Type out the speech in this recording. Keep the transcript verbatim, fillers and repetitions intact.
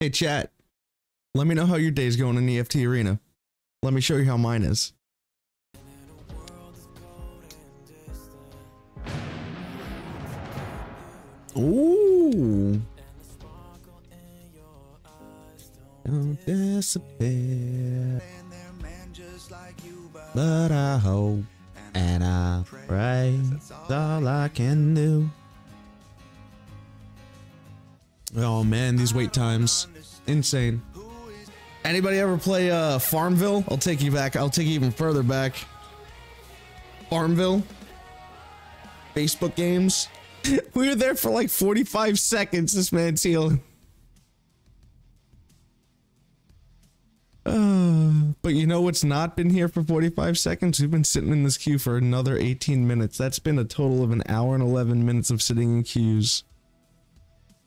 Hey chat, let me know how your day's going in E F T Arena. Let me show you how mine is. Ooh. Don't disappear. But I hope and I pray. That's all I can do. Oh man, these wait times. Insane. Anybody ever play uh, Farmville? I'll take you back. I'll take you even further back. Farmville? Facebook games? We were there for like forty-five seconds, this man's healing. Uh, but you know what's not been here for forty-five seconds? We've been sitting in this queue for another eighteen minutes. That's been a total of an hour and eleven minutes of sitting in queues.